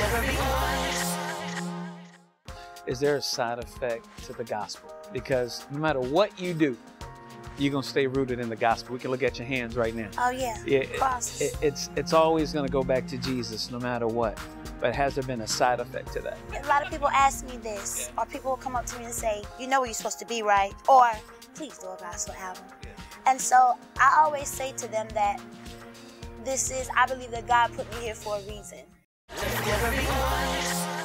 Is there a side effect to the gospel? Because no matter what you do, you're going to stay rooted in the gospel. We can look at your hands right now. Oh, yeah. It's always going to go back to Jesus no matter what. But has there been a side effect to that? A lot of people ask me this, or people will come up to me and say, you know where you're supposed to be, right? Or, please do a gospel album. And so I always say to them that I believe that God put me here for a reason.